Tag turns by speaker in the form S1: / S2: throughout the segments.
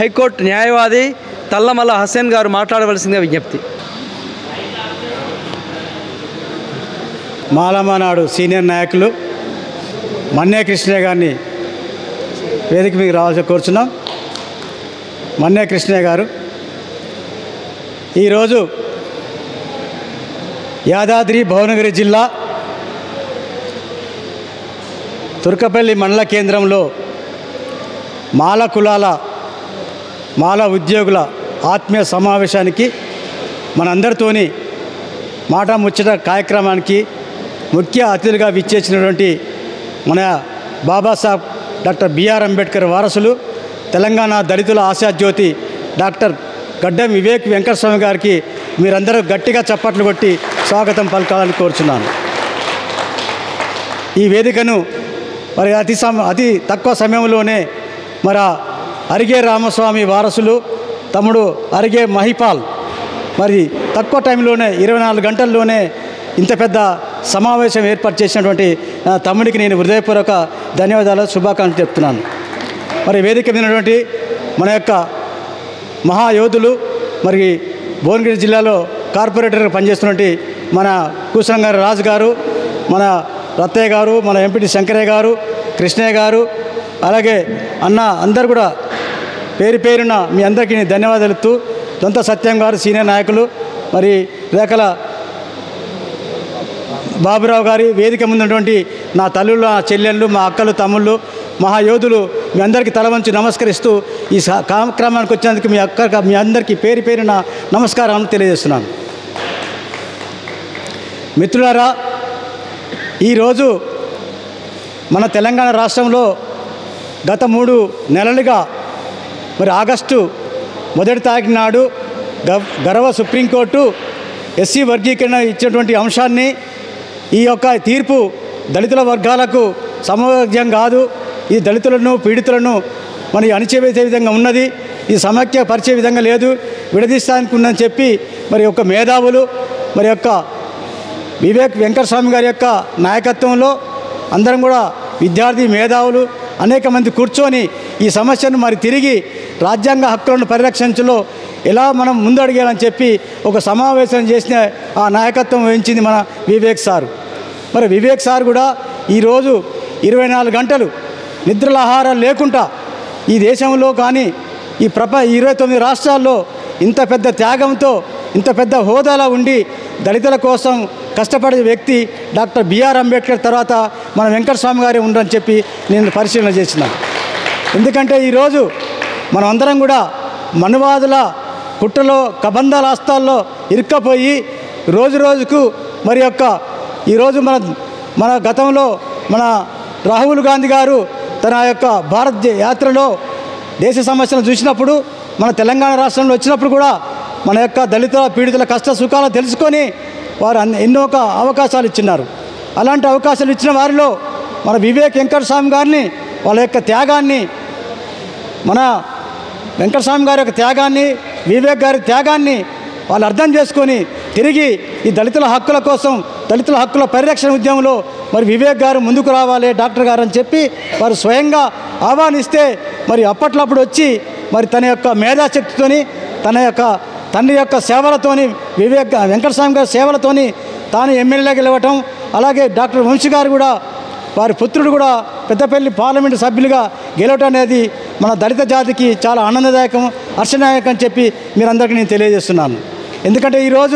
S1: High court న్యాయవాది తల్లమల్ల హసన్ గారు మాట్లాడవలసిందిగా విజ్ఞప్తి.
S2: మాలమానాడు సీనియర్ నాయకులు మన్నే కృష్ణయ్య గారిని వేదిక మీకు రావాల్సి కోరుచున్నాం. మన్నే కృష్ణయ్య గారు ఈరోజు యాదాద్రి భువనగిరి జిల్లా తుర్కపల్లి మండల కేంద్రంలో మాల కులాల మాల ఉద్యోగుల ఆత్మీయ సమావేశానికి మనందరితోని మాట ముచ్చట కార్యక్రమానికి ముఖ్య అతిథిగా విచ్చేసినటువంటి మన బాబాసాహెబ్ డాక్టర్ బిఆర్ అంబేద్కర్ వారసులు తెలంగాణ దళితుల ఆశాజ్యోతి డాక్టర్ గడ్డం వివేక్ వెంకటస్వామి గారికి మీరందరూ గట్టిగా చప్పట్లు కొట్టి స్వాగతం పలకాలని కోరుచున్నాను. ఈ వేదికను మరి అతి తక్కువ సమయంలోనే మరి అరిగే రామస్వామి వారసులు తమ్ముడు అరిగే మహిపాల్ మరి తక్కువ టైంలోనే 24 గంటల్లోనే ఇంత పెద్ద సమావేశం ఏర్పాటు చేసినటువంటి నా తమ్ముడికి నేను హృదయపూర్వక ధన్యవాదాలు శుభాకాంక్షలు చెప్తున్నాను. మరి వేదిక మీదటువంటి మన యొక్క మహాయోధులు మరి భువనగిరి జిల్లాలో కార్పొరేటర్గా పనిచేస్తున్నటువంటి మన కూసంగారి రాజు గారు, మన రత్తయ్య గారు, మన ఎంపీటీ శంకరయ్య గారు, కృష్ణయ్య గారు, అలాగే అన్న అందరు కూడా పేరు పేరున మీ అందరికీ ధన్యవాదాలు తెలుపుతూ దొంత సత్యం గారు సీనియర్ నాయకులు, మరి రేఖల బాబురావు గారి వేదిక ముందున్నటువంటి నా తల్లులు, నా చెల్లెళ్ళు, మా అక్కలు, తమ్ముళ్ళు, మహాయోధులు మీ అందరికీ తల వంచి నమస్కరిస్తూ ఈ కార్యక్రమానికి వచ్చినందుకు మీ అందరికీ పేరు పేరున నమస్కారాలను తెలియజేస్తున్నాను. మిత్రులారా, ఈరోజు మన తెలంగాణ రాష్ట్రంలో గత 3 నెలలుగా మరి ఆగస్టు 1వ తారీఖు నాడు గౌరవ సుప్రీంకోర్టు ఎస్సీ వర్గీకరణ ఇచ్చినటువంటి అంశాన్ని ఈ యొక్క తీర్పు దళితుల వర్గాలకు సమవర్గ్యం కాదు, ఈ దళితులను పీడితులను మరి అణిచివేసే విధంగా ఉన్నది, ఈ సమైక్య పరిచే విధంగా లేదు, విడదీస్తానికి ఉందని చెప్పి మరి యొక్క మేధావులు మరి యొక్క వివేక్ వెంకటస్వామి గారి యొక్క నాయకత్వంలో అందరం కూడా విద్యార్థి మేధావులు అనేక మంది కూర్చొని ఈ సమస్యను మరి తిరిగి రాజ్యాంగ హక్కులను పరిరక్షించలో ఎలా మనం ముందడిగేయాలని చెప్పి ఒక సమావేశం చేసిన ఆ నాయకత్వం వహించింది మన వివేక్ సార్. మరి వివేక్ సార్ కూడా ఈరోజు 24 గంటలు నిద్రలాహారాలు లేకుండా ఈ దేశంలో కానీ ఈ 29 రాష్ట్రాల్లో ఇంత పెద్ద త్యాగంతో ఇంత పెద్ద హోదాలో ఉండి దళితుల కోసం కష్టపడే వ్యక్తి డాక్టర్ బిఆర్ అంబేద్కర్ తర్వాత మన వెంకటస్వామి గారే ఉండని చెప్పి నేను పరిశీలన చేసినాను. ఎందుకంటే ఈరోజు మనం అందరం కూడా మనువాదుల కుట్రలో కబంధాల హస్తాల్లో ఇరుక్కపోయి రోజు రోజుకు మరి యొక్క ఈరోజు మన గతంలో మన రాహుల్ గాంధీ గారు తన యొక్క భారత్ యాత్రలో దేశ సమస్యలను చూసినప్పుడు మన తెలంగాణ రాష్ట్రంలో వచ్చినప్పుడు కూడా మన యొక్క దళిత పీడితుల కష్ట సుఖాలు తెలుసుకొని వారు ఎన్నో అవకాశాలు ఇచ్చినారు. అలాంటి అవకాశాలు ఇచ్చిన వారిలో మన వివేక్ వెంకటస్వామి గారిని వాళ్ళ యొక్క త్యాగాన్ని మన వెంకటస్వామి గారి యొక్క త్యాగాన్ని వివేక్ గారి త్యాగాన్ని వాళ్ళు అర్థం చేసుకొని తిరిగి ఈ దళితుల హక్కుల కోసం దళితుల హక్కుల పరిరక్షణ ఉద్యమంలో మరి వివేక్ గారు ముందుకు రావాలి డాక్టర్ గారు అని చెప్పి వారు స్వయంగా ఆహ్వానిస్తే మరి అప్పట్లప్పుడు వచ్చి మరి తన యొక్క మేధాశక్తితోని తన యొక్క తండ్రి యొక్క సేవలతోని వివేక్ వెంకటస్వామి గారి సేవలతోని తాను ఎమ్మెల్యేగా గెలవటం, అలాగే డాక్టర్ వంశీ గారు కూడా వారి పుత్రుడు కూడా పెద్దపల్లి పార్లమెంటు సభ్యులుగా గెలవటం అనేది మన దళిత జాతికి చాలా ఆనందదాయకం, హర్షదాయకం అని చెప్పి మీరందరికీ నేను తెలియజేస్తున్నాను. ఎందుకంటే ఈరోజు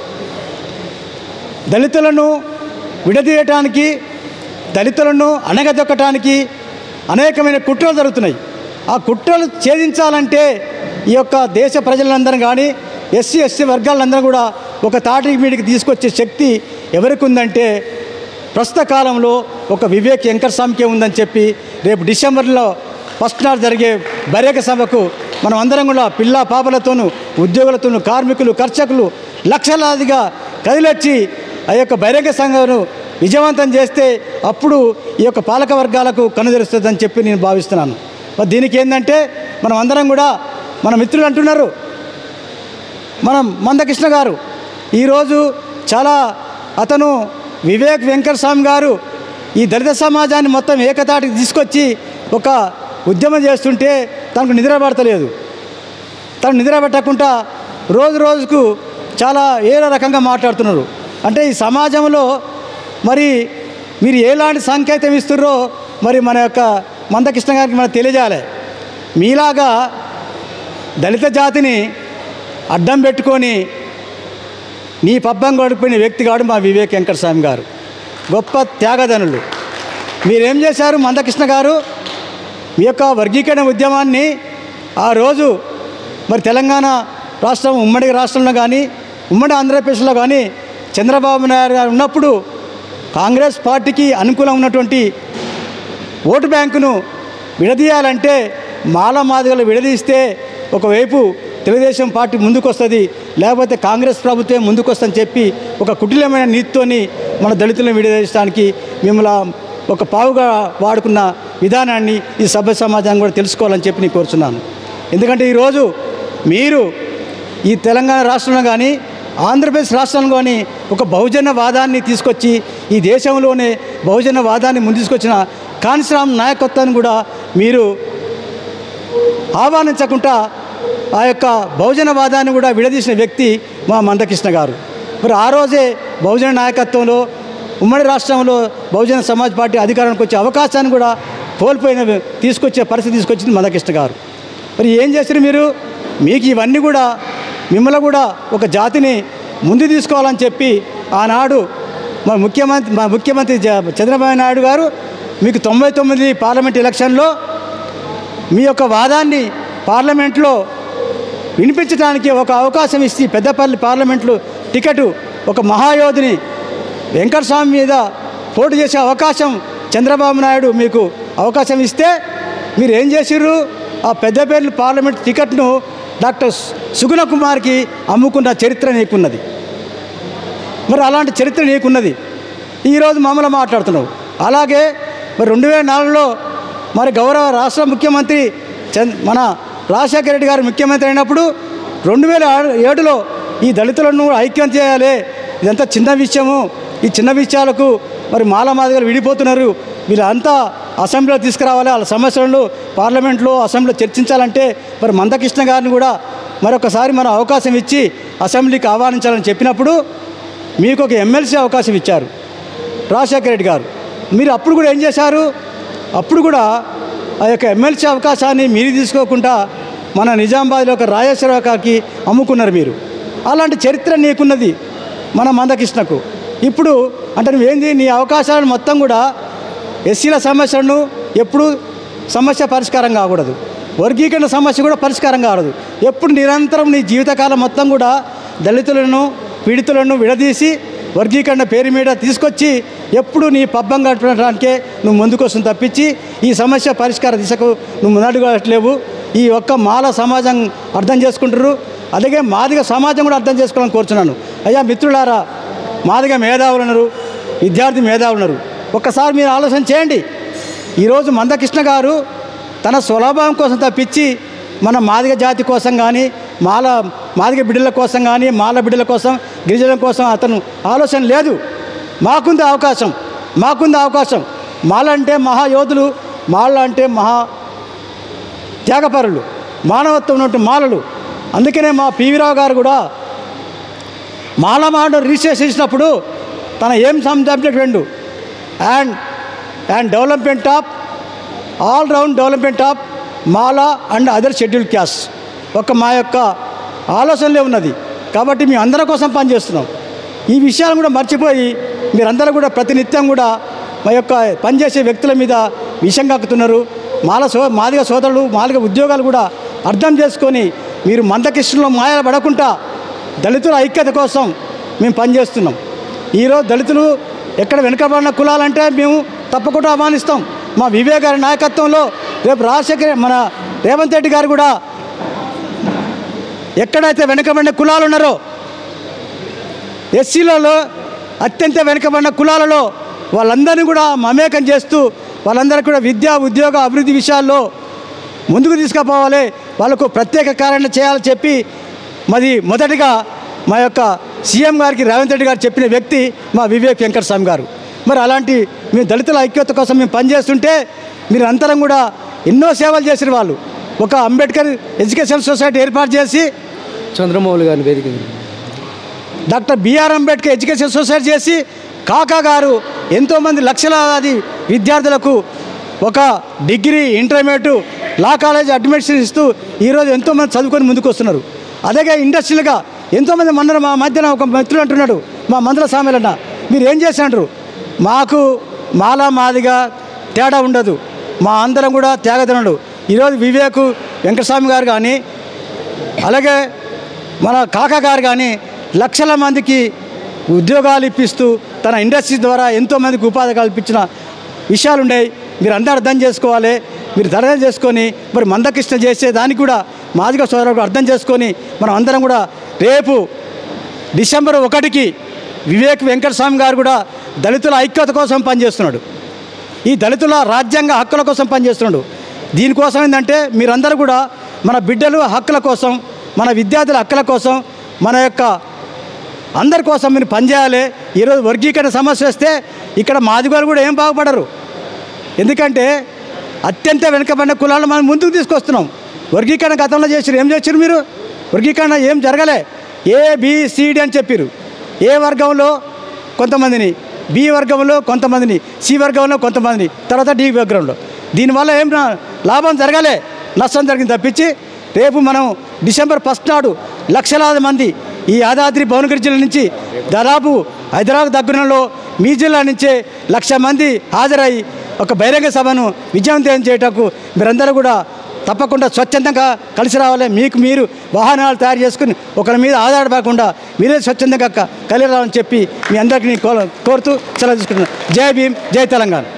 S2: దళితులను విడదీయటానికి, దళితులను అణగదొక్కటానికి అనేకమైన కుట్రలు జరుగుతున్నాయి. ఆ కుట్రలు ఛేదించాలంటే ఈ యొక్క దేశ ప్రజలందరూ కానీ ఎస్సీ వర్గాలందరూ కూడా ఒక తాటి మీడికి తీసుకొచ్చే శక్తి ఎవరికి ఉందంటే ప్రస్తుత కాలంలో ఒక వివేక్ వెంకటస్వామికే ఉందని చెప్పి రేపు డిసెంబర్లో 1st నాడు జరిగే బహిరంగ సభకు మనం అందరం కూడా పిల్ల పాపలతోనూ ఉద్యోగులతోనూ కార్మికులు కర్షకులు లక్షలాదిగా కదిలొచ్చి ఆ యొక్క బహిరంగ సభను విజయవంతం చేస్తే అప్పుడు ఈ యొక్క పాలక వర్గాలకు కనుదెరుస్తుందని చెప్పి నేను భావిస్తున్నాను. మరి దీనికి ఏంటంటే మనం అందరం కూడా మన మిత్రులు అంటున్నారు, మనం మందకృష్ణ గారు ఈరోజు చాలా అతను వివేక్ వెంకటస్వామి గారు ఈ దళిత సమాజాన్ని మొత్తం ఏకతాటికి తీసుకొచ్చి ఒక ఉద్యమం చేస్తుంటే తనకు నిద్ర పడతలేదు. తను నిద్ర పెట్టకుండా రోజు రోజుకు చాలా ఏదో రకంగా మాట్లాడుతున్నారు. అంటే ఈ సమాజంలో మరి మీరు ఎలాంటి సంకేతం ఇస్తున్నారో మరి మన యొక్క మందకృష్ణ గారికి మనకు తెలియజేయాలి. మీలాగా దళిత జాతిని అడ్డం పెట్టుకొని నీ పబ్బం గడిపిన వ్యక్తి కాడు మా వివేక్ వెంకటస్వామి గారు. గొప్ప త్యాగధనులు. మీరేం చేశారు మందకృష్ణ గారు? మీ యొక్క వర్గీకరణ ఉద్యమాన్ని ఆ రోజు మరి తెలంగాణ రాష్ట్రం ఉమ్మడి రాష్ట్రంలో కానీ ఉమ్మడి ఆంధ్రప్రదేశ్లో కానీ చంద్రబాబు నాయుడు గారు ఉన్నప్పుడు కాంగ్రెస్ పార్టీకి అనుకూలంగా ఉన్నటువంటి ఓటు బ్యాంకును విడదీయాలంటే మాదిగలు విడదీస్తే ఒకవైపు తెలుగుదేశం పార్టీ ముందుకు వస్తుంది, లేకపోతే కాంగ్రెస్ ప్రభుత్వం ముందుకు వస్తుందని చెప్పి ఒక కుటిలమైన నీతితోని మన దళితులను విడదీయడానికి మిమ్మల్ని ఒక పావుగా వాడుకున్న విధానాన్ని ఈ సభ్య సమాజాన్ని కూడా తెలుసుకోవాలని చెప్పి నేను కోరుచున్నాను. ఎందుకంటే ఈరోజు మీరు ఈ తెలంగాణ రాష్ట్రంలో కానీ ఆంధ్రప్రదేశ్ రాష్ట్రంలో కానీ ఒక బహుజన వాదాన్ని తీసుకొచ్చి ఈ దేశంలోనే బహుజన వాదాన్ని ముందు తీసుకొచ్చిన కాన్సీరామ్ నాయకత్వాన్ని కూడా మీరు ఆహ్వానించకుండా ఆ యొక్క బహుజన వాదాన్ని కూడా విడదీసిన వ్యక్తి మా మందకృష్ణ గారు. మరి ఆ రోజే బహుజన నాయకత్వంలో ఉమ్మడి రాష్ట్రంలో బహుజన సమాజ్ పార్టీ అధికారానికి వచ్చే అవకాశాన్ని కూడా తీసుకొచ్చే పరిస్థితి తీసుకొచ్చింది మందకృష్ణ గారు. మరి ఏం చేశారు మీరు? మీకు ఇవన్నీ కూడా మిమ్మల్ని కూడా ఒక జాతిని ముందు తీసుకోవాలని చెప్పి ఆనాడు మా ముఖ్యమంత్రి చంద్రబాబు నాయుడు గారు మీకు 99 పార్లమెంట్ ఎలక్షన్లో మీ యొక్క వాదాన్ని పార్లమెంట్లో వినిపించడానికి ఒక అవకాశం ఇచ్చి పెద్దపల్లి పార్లమెంట్లో టికెట్ ఒక మహాయోధిని వెంకటస్వామి మీద పోటీ చేసే అవకాశం చంద్రబాబు నాయుడు మీకు అవకాశం ఇస్తే మీరు ఏం చేసిర్రు? ఆ పెద్దపల్లి పార్లమెంట్ టికెట్ను డాక్టర్ సుగుణ కుమార్కి అమ్ముకున్న చరిత్ర నీకున్నది. మరి అలాంటి చరిత్ర నీకున్నది. ఈరోజు మమ్మల్ని మాట్లాడుతున్నావు. అలాగే మరి 2004లో మరి గౌరవ రాష్ట్ర ముఖ్యమంత్రి మన రాజశేఖర రెడ్డి గారు ముఖ్యమంత్రి అయినప్పుడు 2007లో ఈ దళితులను ఐక్యం చేయాలి, ఇదంతా చిన్న విషయము, ఈ చిన్న విషయాలకు మరి మాదిగలు విడిపోతున్నారు, వీళ్ళంతా అసెంబ్లీలో తీసుకురావాలి, వాళ్ళ సమస్యలను పార్లమెంట్లో అసెంబ్లీలో చర్చించాలంటే మరి మందకృష్ణ గారిని కూడా మరొకసారి మనం అవకాశం ఇచ్చి అసెంబ్లీకి ఆహ్వానించాలని చెప్పినప్పుడు మీకు ఒక ఎమ్మెల్సీ అవకాశం ఇచ్చారు రాజశేఖర రెడ్డి గారు. మీరు అప్పుడు కూడా ఏం చేశారు? అప్పుడు కూడా ఆ యొక్క ఎమ్మెల్సీ అవకాశాన్ని మీరు తీసుకోకుండా మన నిజామాబాద్లో ఒక రాజేశ్వరరావు గారికి అమ్ముకున్నారు మీరు. అలాంటి చరిత్ర నీకున్నది మన మందకృష్ణకు. ఇప్పుడు అంటే నువ్వేంది, నీ అవకాశాలను మొత్తం కూడా ఎస్సీల సమస్యలను ఎప్పుడు సమస్య పరిష్కారం కాకూడదు, వర్గీకరణ సమస్య కూడా పరిష్కారం కాకూడదు. ఎప్పుడు నిరంతరం నీ జీవితకాలం మొత్తం కూడా దళితులను పీడితులను విడదీసి వర్గీకరణ పేరు మీద తీసుకొచ్చి ఎప్పుడు నీ పబ్బం గడపడానికే నువ్వు ముందుకు వస్తుంది తప్పించి ఈ సమస్య పరిష్కార దిశకు నువ్వు ముందడుగట్లేవు. ఈ ఒక్క మాల సమాజం అర్థం చేసుకుంటారు, అలాగే మాదిగ సమాజం కూడా అర్థం చేసుకోవాలని కోరుచున్నాను. అయ్యా మిత్రులారా, మాదిగ మేధావులు ఉన్నారు, విద్యార్థి మేధావులు ఉన్నారు. ఒక్కసారి మీరు ఆలోచన చేయండి. ఈరోజు మందకృష్ణ గారు తన స్వలాభం కోసం తప్పించి మన మాదిగ జాతి కోసం కానీ మాదిగ బిడ్డల కోసం కానీ మాల బిడ్డల కోసం గిరిజనుల కోసం అతను ఆలోచన లేదు. మాకుంది అవకాశం. మాల అంటే మహాయోధులు, మాల అంటే మహా త్యాగపరులు, మానవత్వం ఉన్నట్టు మాలలు. అందుకనే మా పివిరావు గారు కూడా మాల రిజిస్ట్రేషన్ చేసినప్పుడు తన ఏం సబ్జెక్ట్ రెండు and development of all round development of Mala and other schedule caste ఒక మా యొక్క ఆలోచనలే ఉన్నది. కాబట్టి మేము అందరి కోసం పనిచేస్తున్నాం. ఈ విషయాలు కూడా మర్చిపోయి మీరందరూ కూడా ప్రతినిత్యం కూడా మా యొక్క పనిచేసే వ్యక్తుల మీద విషం కక్కుతున్నారు. మాదిగ సోదరులు మాదిగ ఉద్యోగాలు కూడా అర్థం చేసుకొని మీరు మందకృష్ణలో మాయలు పడకుండా దళితుల ఐక్యత కోసం మేము పనిచేస్తున్నాం. ఈరోజు దళితులు ఎక్కడ వెనుకబడిన కులాలంటే మేము తప్పకుండా ఆహ్వానిస్తాం. మా వివేక్ గారి నాయకత్వంలో రేపు మన రేవంత్ రెడ్డి గారు కూడా ఎక్కడైతే వెనుకబడిన కులాలు ఉన్నారో ఎస్సీలలో అత్యంత వెనుకబడిన కులాలలో వాళ్ళందరినీ కూడా మమేకం చేస్తూ వాళ్ళందరికీ కూడా విద్యా ఉద్యోగ అభివృద్ధి విషయాల్లో ముందుకు తీసుకుపోవాలి, వాళ్ళకు ప్రత్యేక కార్యాచరణ చేయాలని చెప్పి మొదటిగా మా యొక్క సీఎం గారికి రేవంత్ రెడ్డి గారు చెప్పిన వ్యక్తి మా వివేక్ వెంకటస్వామి గారు. మరి అలాంటి మేము దళితుల ఐక్యత కోసం మేము పనిచేస్తుంటే మీరు అంతరం కూడా ఎన్నో సేవలు చేసిన వాళ్ళు. ఒక అంబేద్కర్ ఎడ్యుకేషన్ సొసైటీ ఏర్పాటు చేసి
S1: చంద్రమౌళి గారిని వేదిక
S2: doctor B R Ambedkar education society చేసి కాకా గారు ఎంతోమంది లక్షలాది విద్యార్థులకు ఒక degree intermediate law college admission ఇస్తూ ఈరోజు ఎంతోమంది చదువుకొని ముందుకు వస్తున్నారు. అలాగే ఇండస్ట్రియల్గా ఎంతోమంది మా మధ్యన ఒక మిత్రుడు అంటున్నాడు, మా మందుల సామెలన్న మీరు ఏం చేసినారు, మాకు మాదిగా తేడా ఉండదు, మా అందరం కూడా త్యాగదనుడు. ఈరోజు వివేక్ వెంకటస్వామి గారు కానీ అలాగే మన కాకా గారు కానీ లక్షల మందికి ఉద్యోగాలు ఇప్పిస్తూ తన ఇండస్ట్రీ ద్వారా ఎంతోమందికి ఉపాధి కల్పించిన విషయాలు ఉన్నాయి. మీరు అందరూ అర్థం చేసుకోవాలి. మీరు అర్థం చేసుకొని మరి మందకృష్ణ చేసే దానికి కూడా మాదిగ సోదరులకు అర్థం చేసుకొని మనం అందరం కూడా రేపు డిసెంబర్ 1కి వివేక్ వెంకటస్వామి గారు కూడా దళితుల ఐక్యత కోసం పనిచేస్తున్నాడు. ఈ దళితుల రాజ్యాంగ హక్కుల కోసం పనిచేస్తున్నాడు. దీనికోసం ఏంటంటే మీరందరూ కూడా మన బిడ్డలు హక్కుల కోసం, మన విద్యార్థుల హక్కుల కోసం, మన యొక్క అందరి కోసం మీరు పనిచేయాలి. ఈరోజు వర్గీకరణ సమస్య వస్తే ఇక్కడ మాదిగోలు కూడా ఏం బాగుపడరు. ఎందుకంటే అత్యంత వెనుకబడిన కులాలను మనం ముందుకు తీసుకొస్తున్నాం. వర్గీకరణ గతంలో చేసారు, ఏం చేసారు మీరు? వర్గీకరణ ఏం జరగలే. ABCD అని చెప్పారు. ఏ వర్గంలో కొంతమందిని, బి వర్గంలో కొంతమందిని, సి వర్గంలో కొంతమందిని, తర్వాత డి వర్గంలో. దీనివల్ల ఏం లాభం జరగలే, నష్టం జరిగింది తప్పించి. రేపు మనం డిసెంబర్ 1 నాడు లక్షలాది మంది ఈ యాదాద్రి భువనగిరి జిల్లా నుంచి దాదాపు హైదరాబాద్ దగ్గరలో మీ జిల్లా నుంచే 1,00,000 మంది హాజరై ఒక బహిరంగ సభను విజయవంతం చేయటకు మీరందరూ కూడా తప్పకుండా స్వచ్ఛందంగా కలిసి రావాలి. మీకు మీరు వాహనాలు తయారు చేసుకుని ఒకరి మీద ఆధారపడకుండా మీరే స్వచ్ఛందంగా కలిసి రావాలని చెప్పి మీ అందరికీ కోరుతూ సెలవు తీసుకుంటున్నాను. జై భీమ్, జై తెలంగాణ.